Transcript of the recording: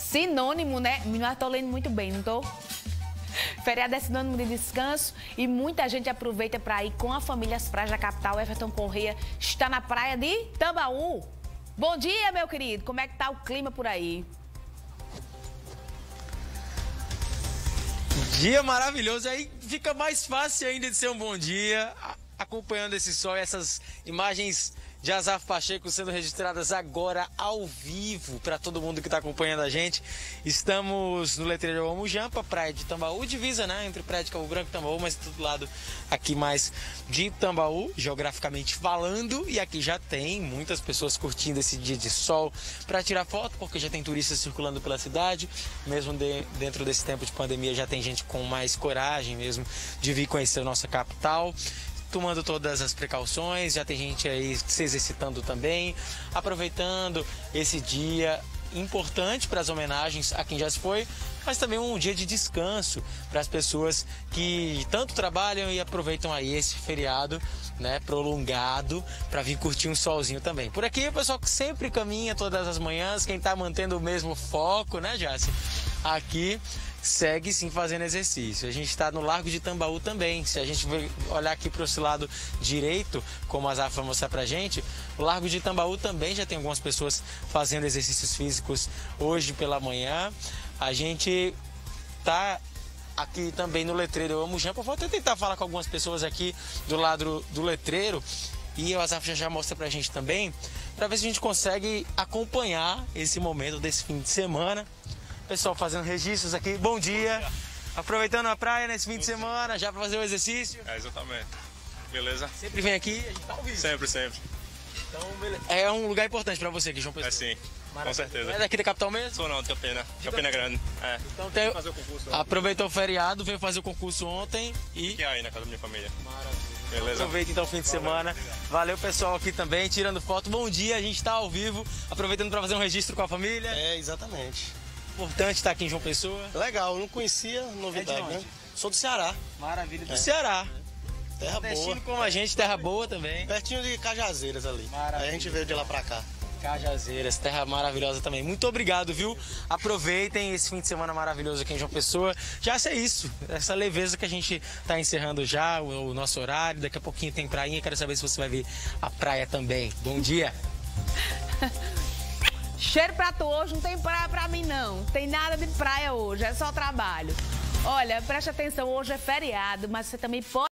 Sinônimo, né? Mas tô lendo muito bem, não tô? Feriado é sinônimo de descanso e muita gente aproveita para ir com a família às praias da capital. Everton Corrêa está na praia de Tambaú. Bom dia, meu querido. Como é que tá o clima por aí? Dia maravilhoso. Aí fica mais fácil ainda de ser um bom dia, acompanhando esse sol e essas imagens de Azaf Pacheco sendo registradas agora ao vivo para todo mundo que está acompanhando a gente. Estamos no letreiro Almujampa, praia de Tambaú, divisa, né, entre praia de Cabo Branco e Tambaú, mas do lado aqui mais de Tambaú, geograficamente falando. E aqui já tem muitas pessoas curtindo esse dia de sol para tirar foto, porque já tem turistas circulando pela cidade. Mesmo dentro desse tempo de pandemia já tem gente com mais coragem mesmo de vir conhecer a nossa capital, tomando todas as precauções. Já tem gente aí se exercitando também, aproveitando esse dia importante para as homenagens a quem já se foi, mas também um dia de descanso para as pessoas que tanto trabalham e aproveitam aí esse feriado, né, prolongado, para vir curtir um solzinho também. Por aqui o pessoal que sempre caminha todas as manhãs, quem está mantendo o mesmo foco, né, Jaci? Aqui segue sim fazendo exercício. A gente está no Largo de Tambaú também. Se a gente olhar aqui para esse lado direito, como a Azaf vai mostrar pra gente, o Largo de Tambaú também já tem algumas pessoas fazendo exercícios físicos hoje pela manhã. A gente tá aqui também no letreiro Almujampa. Vou até tentar falar com algumas pessoas aqui do lado do letreiro e o Azaf já mostra pra gente também, para ver se a gente consegue acompanhar esse momento desse fim de semana. Pessoal fazendo registros aqui, bom dia. Aproveitando a praia nesse fim de semana, já para fazer o exercício. É, exatamente. Beleza? Sempre vem aqui, a gente tá ao vivo. Sempre, sempre. Então, beleza. É um lugar importante para você aqui, João Pessoa. É sim, com certeza. É daqui da capital mesmo? Sou não, de Campina. Campina Grande. É. Então tem... fazer o concurso. Aproveitou o feriado, veio fazer o concurso ontem e... Fiquei aí na casa da minha família. Maravilha. Beleza? Aproveita então o fim de semana. Valeu, pessoal aqui também, tirando foto. Bom dia, a gente tá ao vivo, aproveitando para fazer um registro com a família. É, exatamente. Importante estar aqui em João Pessoa. Legal, eu não conhecia, novidade, né? Sou do Ceará. Maravilha. Do Ceará. Terra boa. Destino como a gente, terra boa também. Pertinho de Cajazeiras ali. Maravilha. Aí a gente veio de lá pra cá. Cajazeiras, terra maravilhosa também. Muito obrigado, viu? Aproveitem esse fim de semana maravilhoso aqui em João Pessoa. Já é isso, essa leveza que a gente tá encerrando já, o nosso horário. Daqui a pouquinho tem prainha, quero saber se você vai ver a praia também. Bom dia! Cheiro pra tu hoje, não tem praia pra mim não. Tem nada de praia hoje, é só trabalho. Olha, preste atenção, hoje é feriado, mas você também pode